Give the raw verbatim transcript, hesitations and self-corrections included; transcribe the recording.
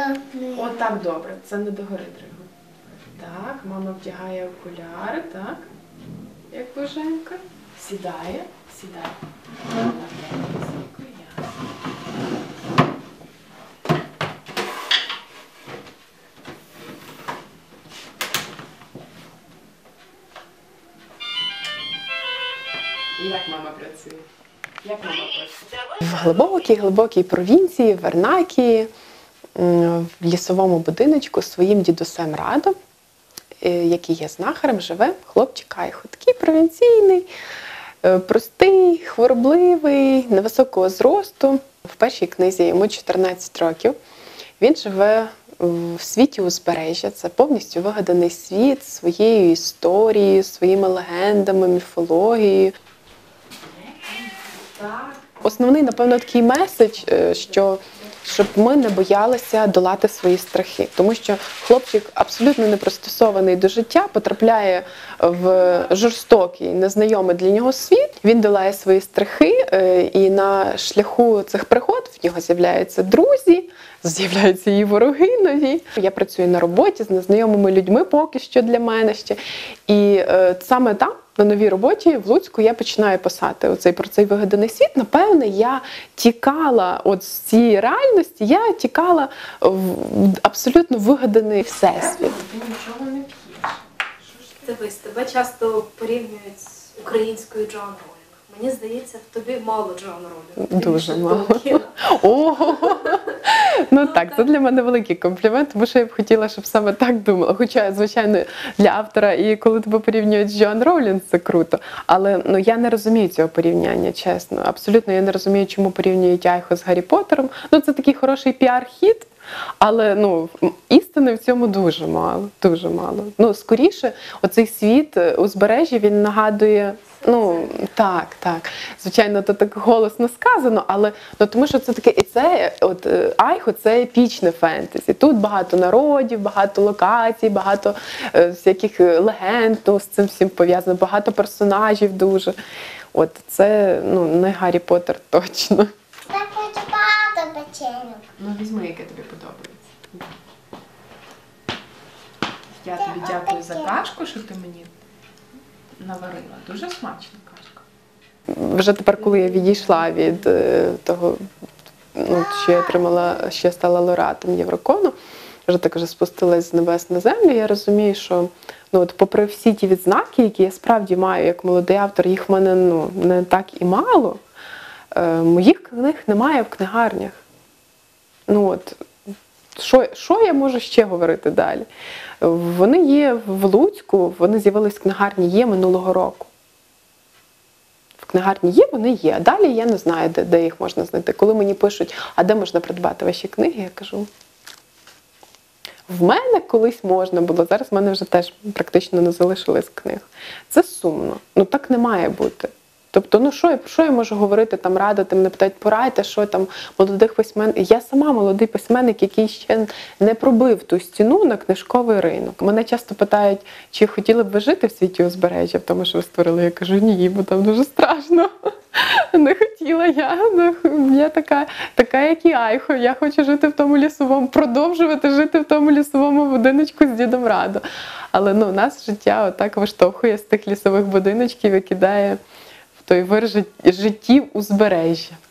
От так, добре, це не догори треба. Так, мама вдягає окуляри, так, як Боженька. Сідає, сідає. Як мама працює? Як мама працює? В глибокій-глибокій провінції, в Варнакії, в лісовому будиночку своїм дідусем Радом, який є знахарем, живе хлопчик Айхо. Такий провінційний, простий, хворобливий, невисокого зросту. В першій книзі йому чотирнадцять років. Він живе в світі узбережжя. Це повністю вигаданий світ своєю історією, своїми легендами, міфологією. Основний, напевно, такий меседж, що щоб ми не боялися долати свої страхи. Тому що хлопчик абсолютно не пристосований до життя, потрапляє в жорстокий, незнайомий для нього світ. Він долає свої страхи, і на шляху цих пригод в нього з'являються друзі, з'являються і вороги нові. Я працюю на роботі з незнайомими людьми поки що для мене ще. І саме там, на новій роботі в Луцьку, я починаю писати оцей, про цей вигаданий світ. Напевне, я тікала от з цієї реальності, я тікала в абсолютно вигаданий всесвіт. Ти нічого не п'єш. Дивись, тебе часто порівнюють з українською Джоан Роулінг. Мені здається, в тобі мало Джоан Роулінг. Дуже мало. Ого! Ну так, це для мене великий комплімент, тому що я б хотіла, щоб саме так думала. Хоча, звичайно, для автора, і коли тебе порівнюють з Джоан Роулінг, це круто. Але ну, я не розумію цього порівняння, чесно. Абсолютно я не розумію, чому порівнюють Айхо з Гаррі Поттером. Ну, це такий хороший піар-хіт, але ну, істини в цьому дуже мало, дуже мало. Ну, скоріше, оцей світ узбережжя, він нагадує. Ну, так, так. Звичайно, то так голосно сказано, але ну, тому що це таке, і це, от, Айхо, це епічне фентезі. Тут багато народів, багато локацій, багато е, всяких легенд, ну, з цим всім пов'язано, багато персонажів дуже. От, це, ну, не Гаррі Поттер точно. Так хочу багато печеньок. Ну, візьми, яке тобі подобається. Я тобі дякую за кашку, що ти мені наварила. Дуже смачна кашка. Вже тепер, коли я відійшла від е, того, ну, що я отримала, що я стала лауреатом Єврокону, вже так вже спустилась з небес на землю, я розумію, що ну, от, попри всі ті відзнаки, які я справді маю як молодий автор, їх в мене ну, не так і мало, е, моїх книг немає в книгарнях. Ну, от, Що, що я можу ще говорити далі? Вони є в Луцьку, вони з'явились в книгарні «Є» минулого року. В книгарні «Є», вони є. А далі я не знаю, де, де їх можна знайти. Коли мені пишуть, а де можна придбати ваші книги, я кажу, в мене колись можна було, зараз в мене вже теж практично не залишилось книг. Це сумно. Ну так не має бути. Тобто, ну що, що я можу говорити, там, радити, мене питають, порадьте, що там, молодих письменників. Я сама молодий письменник, який ще не пробив ту стіну на книжковий ринок. Мене часто питають, чи хотіли б ви жити в світі узбережжя, в тому, що ви створили. Я кажу, ні, бо там дуже страшно. Не хотіла я. Я така, така, як і Айхо. Я хочу жити в тому лісовому, продовжувати жити в тому лісовому будиночку з дідом Радо. Але ну, нас життя отак виштовхує з тих лісових будиночків і кидає той вир життів узбережжя.